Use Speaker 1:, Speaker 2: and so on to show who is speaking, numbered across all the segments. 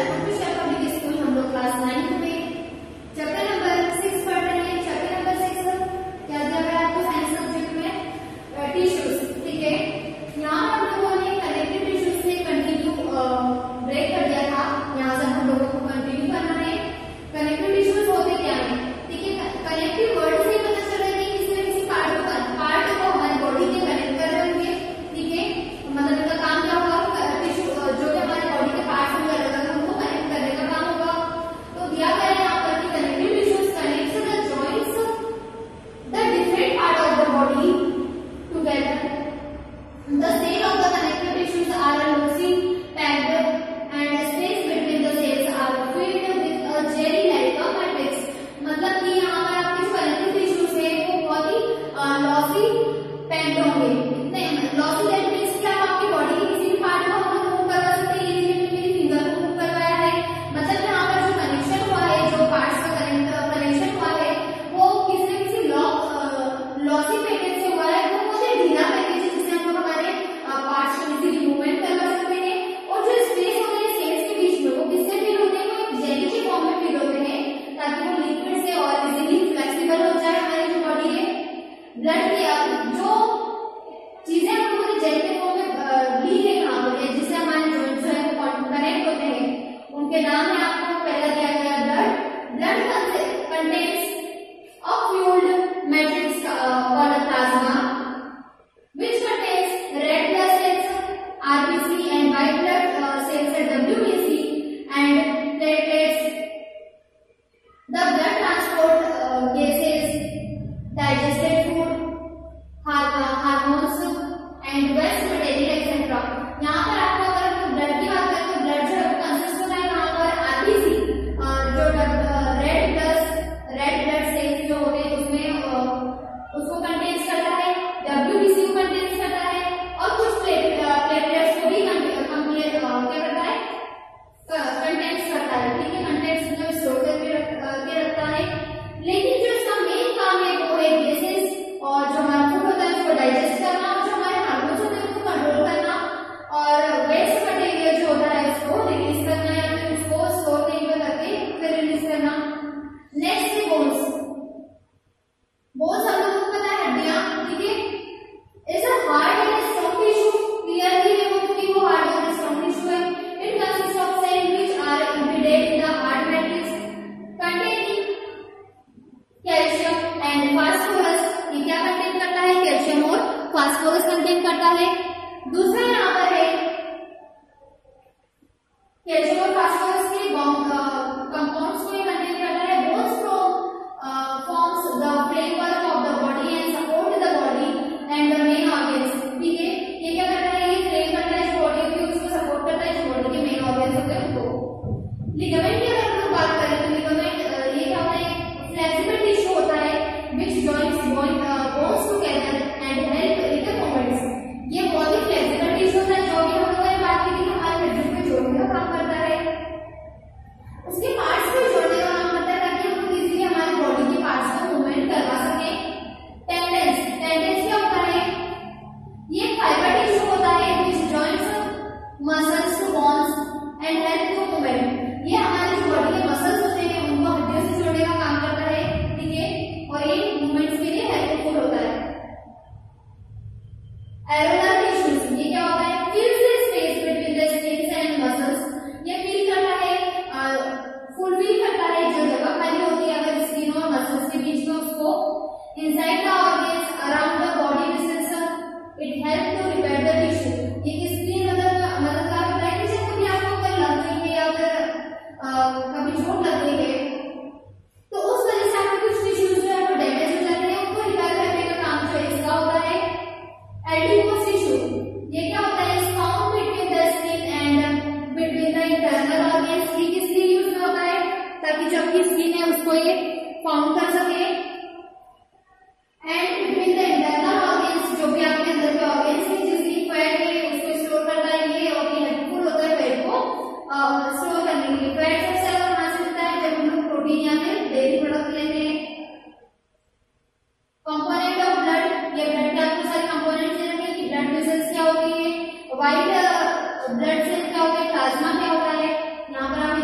Speaker 1: White blood cell क्या होता है, प्लाज्मा क्या होता है, यहाँ पर आप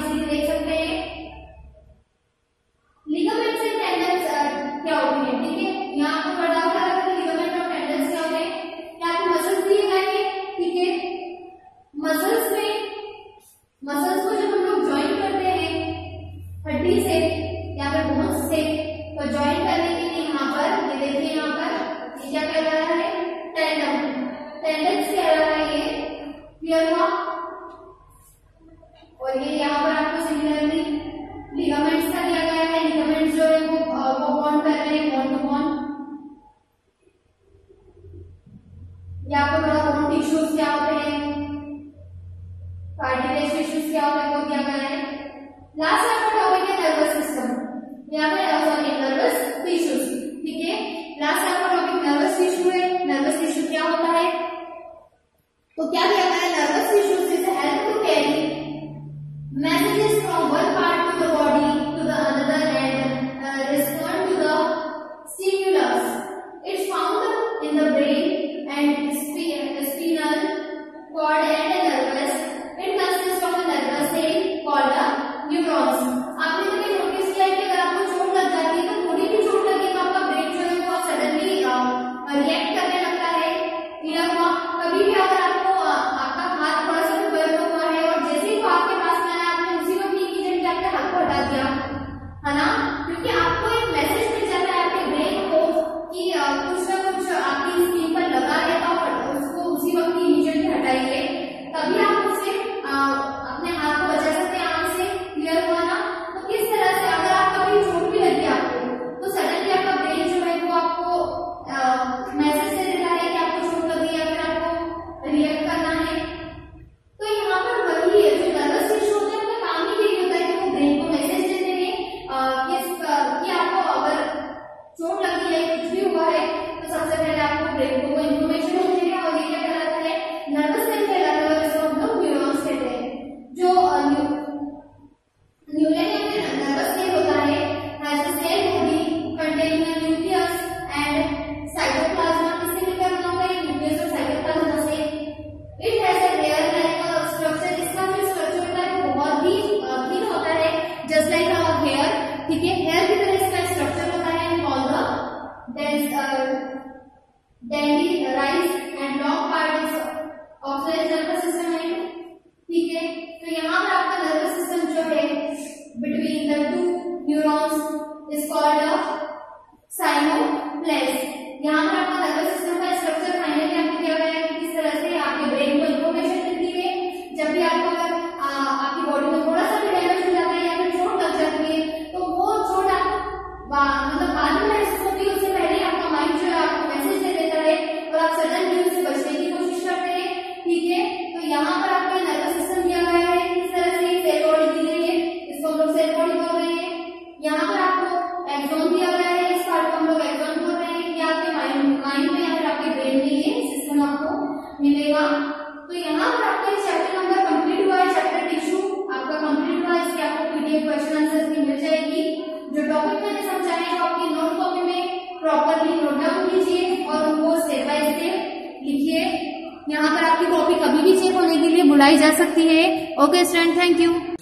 Speaker 1: टॉपिक को दिया गया है। लास्ट आपका टॉपिक है नर्वस सिस्टम, यहाँ पे सॉरी नर्वस टिश्यूज, ठीक है। लास्ट आपका टॉपिक नर्वस टिश्यू है। नर्वस टिश्यू क्या होता है, तो क्या दिया गया है, nervous tissues is help to carry messages from one part to the body to the another and respond to the stimulus. It's found in the brain and spinal cord and the nervous. It consists of a nervous cell called a neurons. आपने कभी notice किया है कि अगर आपको चोट लग जाती है तो थोड़ी भी चोट लगे तो आपका ब्रेन जो है वो सडनली रिएक्ट करने लगता है। क्लियर हुआ? कभी भी अगर आपको आपका हाथ थोड़ा सा दर्द हुआ है और जैसे ही आपके पास में आया आपने उसी वक्त इमीडिएटली अपने हाथ को हटा दिया, है ना, क्योंकि आपको एक मैसेज मिल जाता है आपके ब्रेन को कि कुछ ना कुछ आपकी स्किन पर लगा है और उसको उसी वक्त इमीडिएटली हटाइए, तभी आप उसे अपने हाथ को बचा सकते हैं आग से। क्लियर हुआ ना? तो किस तरह से अगर आप कभी चोट भी लगी आपको तो सडनली आपका ब्रेन जो है वो आपको मैसेज दे देता है कि आपको चोट लगी है, फिर आपको रिएक्ट करना है। तो यहाँ पर वही है, जो नर्वस टिश्यू होता है उनका काम ही यही होता है कि वो ब्रेन को मैसेज देते हैं कि आपको अगर चोट लगी है, कुछ भी हुआ है, तो सबसे पहले आपको ब्रेन को वो इन्फॉर्मेशन मिलती है और ये क्या कहलाता है, नर्वस सेल कहलाता है, इसको हम लोग न्यूरॉन्स कहते हैं। जो नर्वस सेल होता है has a cell body containing a nucleus and cytoplasm. किससे मिलकर बना होता है, न्यूक्लियस और साइटोप्लाज्मा से। It has a layer like structure, इसका जो स्ट्रक्चर होता है वो बहुत ही थिन होता है, जस्ट लाइक आवर हेयर, ठीक है। हेयर की तरह इसका स्ट्रक्चर होता है and called the dendrites and long part of the nervous system है, ठीक है। तो यहाँ पर आपका नर्वस सिस्टम जो है between the two neurons is called a synoplasm. यहाँ पर आपका नर्वस सिस्टम का स्ट्रक्चर फाइनली आपको दिया गया है कि किस तरह से आपके ब्रेन को इंफॉर्मेशन मिलती है जब भी आपको आपकी बॉडी में थोड़ा सा भी डैमेज हो जाता है या फिर चोट लग जाती है, तो वो चोट आपको मतलब बाद में महसूस होती है, उससे पहले आपका माइंड जो है आपको मैसेज दे देता है और आप सडनली उससे बचने की कोशिश करते हैं, ठीक है। तो यहाँ पर आपको नर्वस सिस्टम दिया गया है, किस तरह से सेल बॉडी दी गई है, इसको हम लोग सेल बॉडी बोल रहे हैं। यहाँ पर आपको एक्सोन दिया गया है, इस पार्ट को हम लोग एक्सोन बोल रहे हैं कि आपके माइंड में या फिर आपके ब्रेन में ये सिस्टम आपको मिलेगा। तो यहाँ पर आपका चैप्टर नंबर कंप्लीट हुआ है, चैप्टर टिश्यू आपका कंप्लीट हुआ है। इसकी आपको पीडीएफ क्वेश्चन आंसर की मिल जाएगी। जो टॉपिक मैंने समझाया है आपकी नोट कॉपी में प्रॉपरली नोट डाउन कीजिए और उनको स्टेप बाय स्टेप लिखिए। यहाँ पर आपकी कॉपी कभी भी चेक होने के लिए बुलाई जा सकती है। Okay student, thank you.